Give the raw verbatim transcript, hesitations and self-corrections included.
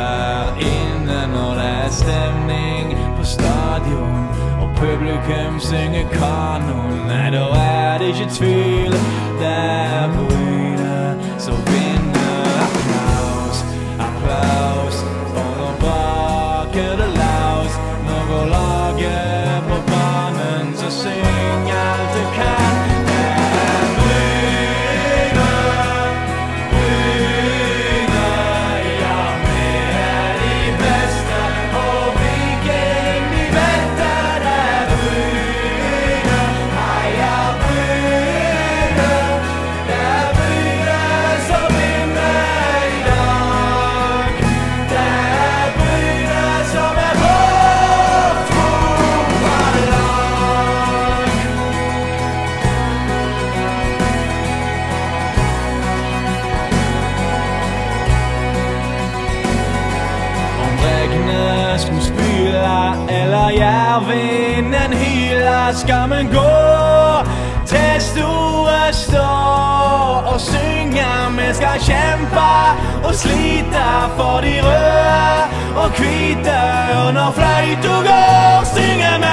der inne når det er stemning på stadion og publikum synger kanon. Nei, da er det ikke tvil, det er Bryne som vinner. Applaus, applaus, for nå braker det laus. Nå går laget på banen, så syng alt du kan. Skulle spyle eller Jervinden hyler, skal man gå til store stå og synge. Vi skal kjempe og slite for de røde og hvite, og når fløyta går synger vi.